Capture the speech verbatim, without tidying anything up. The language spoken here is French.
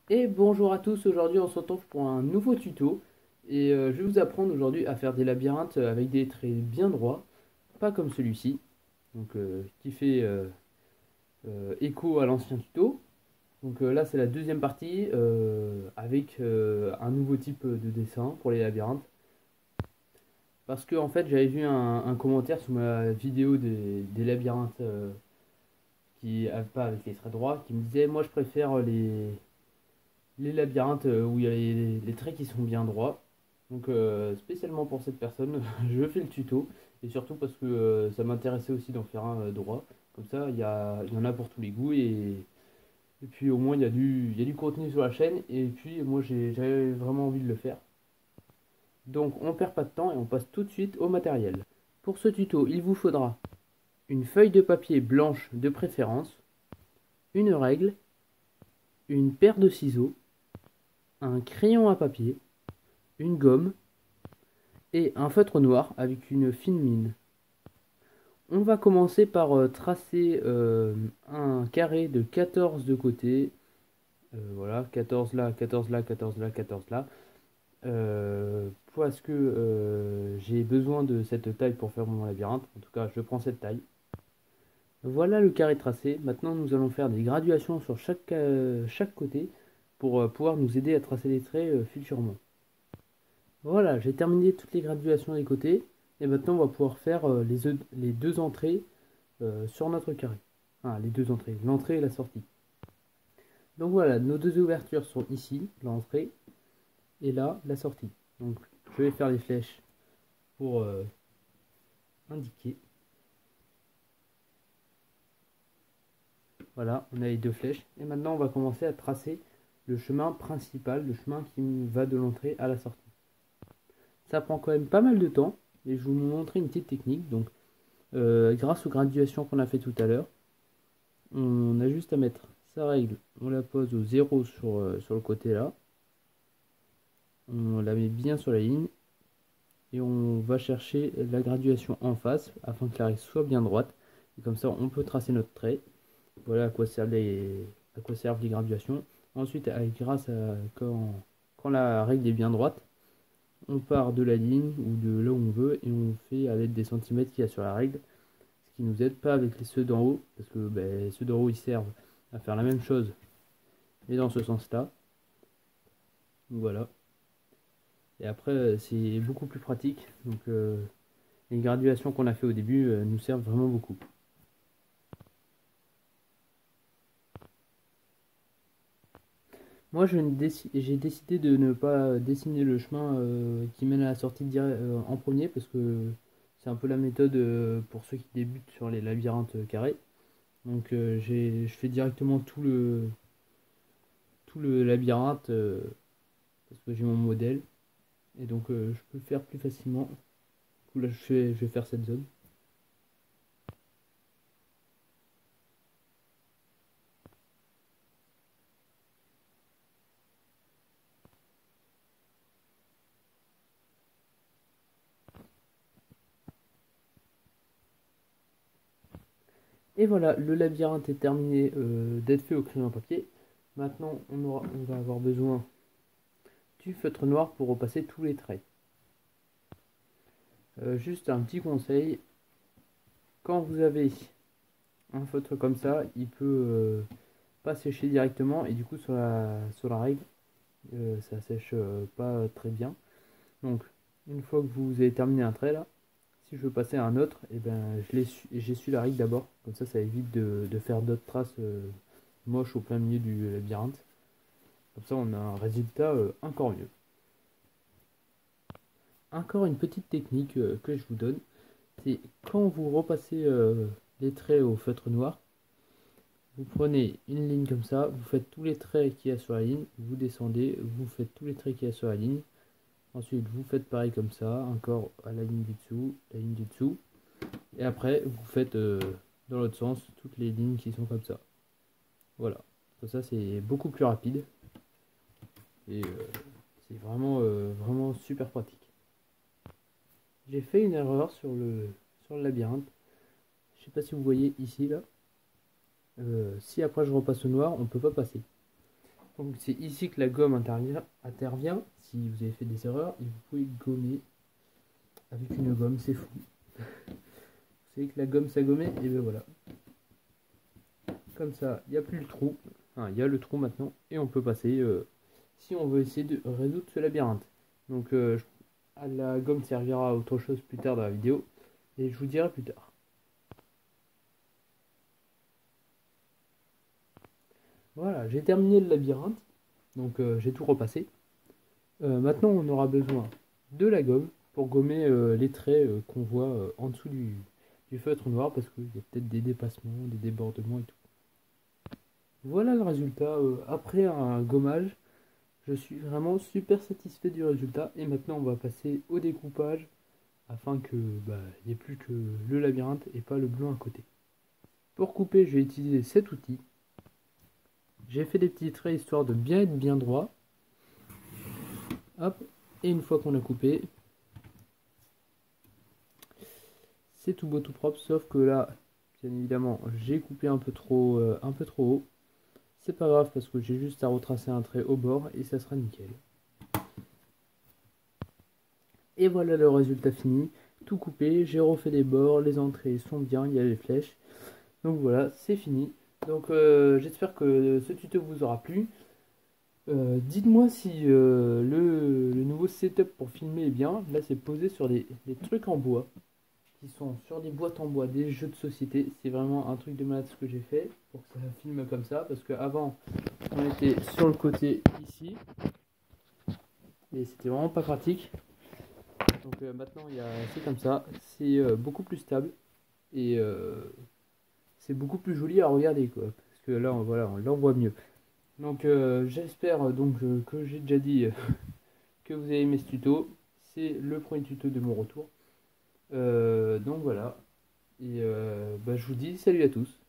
Et bonjour à tous, aujourd'hui on se retrouve pour un nouveau tuto et euh, je vais vous apprendre aujourd'hui à faire des labyrinthes avec des traits bien droits, pas comme celui-ci, donc euh, qui fait euh, euh, écho à l'ancien tuto. Donc euh, là c'est la deuxième partie euh, avec euh, un nouveau type de dessin pour les labyrinthes. Parce que en fait j'avais vu un, un commentaire sous ma vidéo des, des labyrinthes euh, qui pas avec les traits droits qui me disait moi je préfère les, les labyrinthes euh, où il y a les, les traits qui sont bien droits. Donc euh, spécialement pour cette personne, je fais le tuto. Et surtout parce que euh, ça m'intéressait aussi d'en faire un euh, droit. Comme ça, il y a, il y en a pour tous les goûts. Et, et puis au moins, il y a du, il y a du contenu sur la chaîne. Et puis moi, j'ai- j'avais vraiment envie de le faire. Donc on perd pas de temps et on passe tout de suite au matériel. Pour ce tuto, il vous faudra une feuille de papier blanche de préférence, une règle, une paire de ciseaux, un crayon à papier, une gomme, et un feutre noir avec une fine mine. On va commencer par euh, tracer euh, un carré de quatorze de côté. Euh, voilà, quatorze là, quatorze là, quatorze là, quatorze là. Euh, parce que euh, j'ai besoin de cette taille pour faire mon labyrinthe. En tout cas, je prends cette taille. Voilà le carré tracé. Maintenant, nous allons faire des graduations sur chaque, euh, chaque côté pour euh, pouvoir nous aider à tracer les traits euh, futurement. Voilà, j'ai terminé toutes les graduations des côtés. Et maintenant, on va pouvoir faire euh, les, les deux entrées euh, sur notre carré. Ah, les deux entrées, l'entrée et la sortie. Donc voilà, nos deux ouvertures sont ici, l'entrée, et là, la sortie. Donc je vais faire les flèches pour euh, indiquer. Voilà, on a les deux flèches. Et maintenant, on va commencer à tracer le chemin principal, le chemin qui va de l'entrée à la sortie. Ça prend quand même pas mal de temps, et je vais vous montrer une petite technique. Donc, euh, grâce aux graduations qu'on a fait tout à l'heure, on a juste à mettre sa règle, on la pose au zéro sur, euh, sur le côté là, on la met bien sur la ligne et on va chercher la graduation en face afin que la règle soit bien droite. Et comme ça, on peut tracer notre trait. Voilà à quoi servent les, à quoi servent les graduations. Ensuite, avec, grâce à quand, quand la règle est bien droite, on part de la ligne ou de là où on veut et on fait à l'aide des centimètres qu'il y a sur la règle, ce qui nous aide pas avec les ceux d'en haut, parce que ben, ceux d'en haut ils servent à faire la même chose, mais dans ce sens-là. Voilà. Et après, c'est beaucoup plus pratique. Donc, euh, les graduations qu'on a fait au début euh, nous servent vraiment beaucoup. Moi, j'ai décidé de ne pas dessiner le chemin euh, qui mène à la sortie euh, en premier parce que c'est un peu la méthode euh, pour ceux qui débutent sur les labyrinthes carrés. Donc, euh, je fais directement tout le, tout le labyrinthe euh, parce que j'ai mon modèle et donc euh, je peux le faire plus facilement. Du coup, là, je, fais, je vais faire cette zone. Et voilà, le labyrinthe est terminé euh, d'être fait au crayon à papier. Maintenant, on, aura, on va avoir besoin du feutre noir pour repasser tous les traits. Euh, juste un petit conseil, quand vous avez un feutre comme ça, il peut euh, pas sécher directement et du coup sur la, sur la règle, euh, ça sèche euh, pas très bien. Donc une fois que vous avez terminé un trait là, si je veux passer à un autre, et ben j'essuie la règle d'abord, comme ça ça évite de, de faire d'autres traces euh, moches au plein milieu du labyrinthe. Comme ça on a un résultat euh, encore mieux. Encore une petite technique euh, que je vous donne, c'est quand vous repassez euh, les traits au feutre noir, vous prenez une ligne comme ça, vous faites tous les traits qu'il y a sur la ligne, vous descendez, vous faites tous les traits qu'il y a sur la ligne. Ensuite, vous faites pareil comme ça, encore à la ligne du dessous, la ligne du dessous. Et après, vous faites euh, dans l'autre sens toutes les lignes qui sont comme ça. Voilà. Comme ça, c'est beaucoup plus rapide. Et euh, c'est vraiment, euh, vraiment super pratique. J'ai fait une erreur sur le, sur le labyrinthe. Je sais pas si vous voyez ici, là. Euh, si après je repasse au noir, on peut pas passer. Donc c'est ici que la gomme intervient, intervient. Si vous avez fait des erreurs, et vous pouvez gommer avec une gomme, c'est fou. Vous savez que la gomme ça gommait, et ben voilà. Comme ça, il n'y a plus le trou. Enfin, il y a le trou maintenant, et on peut passer euh, si on veut essayer de résoudre ce labyrinthe. Donc euh, la gomme servira à autre chose plus tard dans la vidéo, et je vous dirai plus tard. Voilà, j'ai terminé le labyrinthe, donc euh, j'ai tout repassé. Euh, maintenant, on aura besoin de la gomme pour gommer euh, les traits euh, qu'on voit euh, en dessous du, du feutre noir, parce qu'il y a peut-être des dépassements, des débordements et tout. Voilà le résultat euh, après un gommage. Je suis vraiment super satisfait du résultat. Et maintenant, on va passer au découpage afin que bah, il n'y ait plus que le labyrinthe et pas le blanc à côté. Pour couper, je vais utiliser cet outil. J'ai fait des petits traits histoire de bien être bien droit. Hop, et une fois qu'on a coupé, c'est tout beau tout propre, sauf que là, bien évidemment, j'ai coupé un peu trop, euh, un peu trop haut. C'est pas grave parce que j'ai juste à retracer un trait au bord et ça sera nickel. Et voilà le résultat fini, tout coupé, j'ai refait les bords, les entrées sont bien, il y a les flèches. Donc voilà, c'est fini. Donc euh, j'espère que ce tuto vous aura plu. Euh, Dites-moi si euh, le, le nouveau setup pour filmer est bien. Là c'est posé sur des, des trucs en bois, qui sont sur des boîtes en bois, des jeux de société. C'est vraiment un truc de malade ce que j'ai fait pour que ça filme comme ça. Parce qu'avant on était sur le côté ici. Et c'était vraiment pas pratique. Donc euh, maintenant c'est comme ça. C'est euh, beaucoup plus stable. Et euh, c'est beaucoup plus joli à regarder quoi. Parce que là on, voilà, on l'envoie mieux. Donc euh, j'espère donc euh, que j'ai déjà dit que vous avez aimé ce tuto. C'est le premier tuto de mon retour. Euh, donc voilà. Et euh, bah, je vous dis salut à tous.